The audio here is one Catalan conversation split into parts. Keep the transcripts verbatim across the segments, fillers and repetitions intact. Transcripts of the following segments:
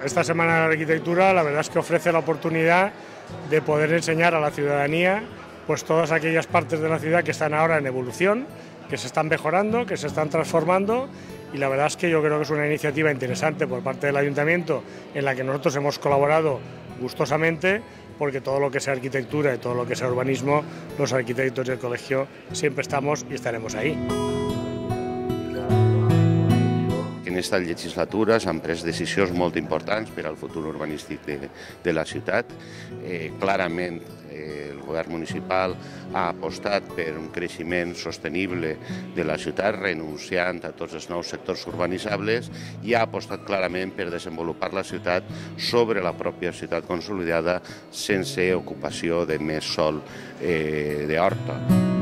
Esta Semana de la Arquitectura la verdad es que ofrece la oportunidad de poder enseñar a la ciudadanía pues todas aquellas partes de la ciudad que están ahora en evolución, que se están mejorando, que se están transformando, y la verdad es que yo creo que es una iniciativa interesante por parte del Ayuntamiento en la que nosotros hemos colaborado gustosamente, porque todo lo que sea arquitectura y todo lo que sea urbanismo, los arquitectos del colegio siempre estamos y estaremos ahí. En esta legislatura s'han pres decisions molt importants per al futur urbanístic de, de la ciutat. Eh, clarament eh, el govern municipal ha apostat per un creixement sostenible de la ciutat, renunciant a tots els nous sectors urbanitzables, i ha apostat clarament per desenvolupar la ciutat sobre la pròpia ciutat consolidada sense ocupació de més sòl eh, d'horta.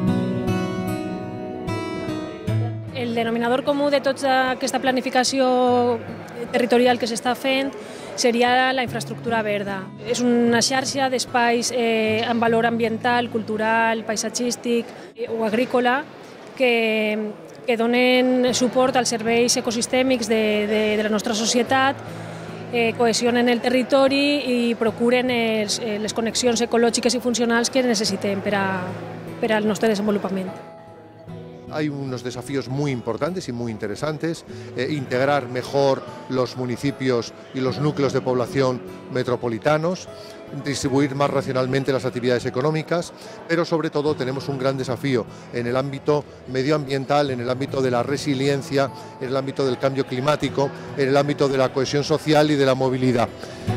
El denominador comú de tota aquesta planificació territorial que s'està fent seria la infraestructura verda. És una xarxa d'espais eh, amb valor ambiental, cultural, paisatgístic o agrícola que, que donen suport als serveis ecosistèmics de, de, de la nostra societat, eh, cohesionen el territori i procuren els, eh, les connexions ecològiques i funcionals que necessitem per, a, per al nostre desenvolupament. Hay unos desafíos muy importantes y muy interesantes, eh, integrar mejor los municipios y los núcleos de población metropolitanos, distribuir más racionalmente las actividades económicas, pero sobre todo tenemos un gran desafío en el ámbito medioambiental, en el ámbito de la resiliencia, en el ámbito del cambio climático, en el ámbito de la cohesión social y de la movilidad.